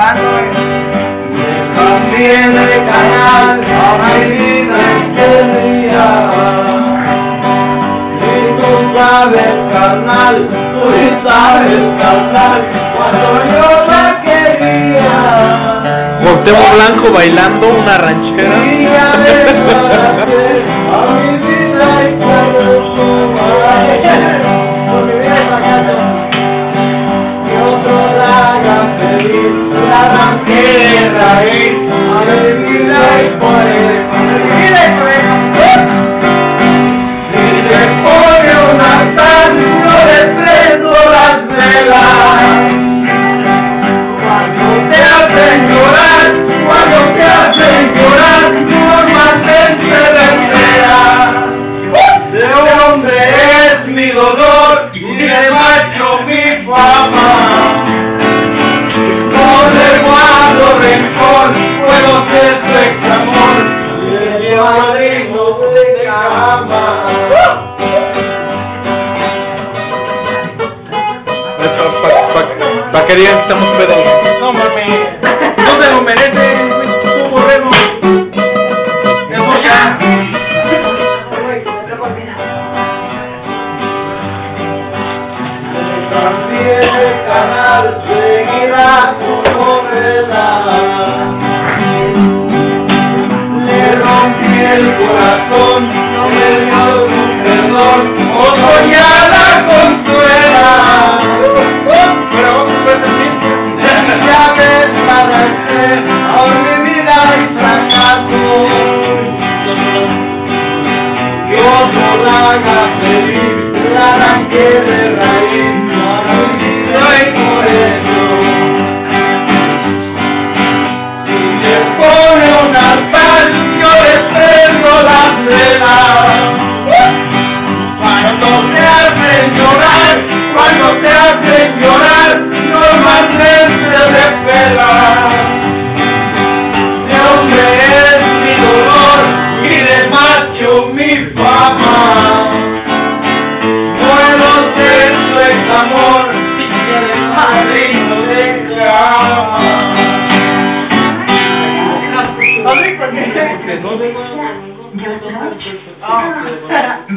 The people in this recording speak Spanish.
cantando. Cambié de canal a mi vida entera. Y tú sabes, carnal, tú sabes, carnal, cuando yo la quería. Cuauhtémoc Blanco bailando una ranchera. Quería dejarse a mi vida y cuando tú que otro la haga feliz, la arranqué de raíz, a mi vida y por él, a mi vida y por él. Si le pone un altar, yo le prendo las velas. Cuando te hacen llorar, normalmente le espera. De hombre es mi dolor y de macho mi fama. No le guardo rencor, puedo ser su ex-amor y el padrino de cama. Vaquería, estamos pedos. No mames. No te lo mereces, tú borrego. Te voy a. Cambié de canal, seguirá tu novedad. Le rompí el corazón, no me dio tu perdón, o soñada consuela. Ya desbaraté a mi vida y fracaso. Yo no la haga feliz, la arranqué de raíz. Soy por eso. Si le pone un altar, yo le prendo las velas. Cuando te hacen llorar, normalmente le pelas. De hombre es mi dolor y de macho mi fama. Puedo ser su ex-amor y el padrino de cama. ¿Sabes por qué?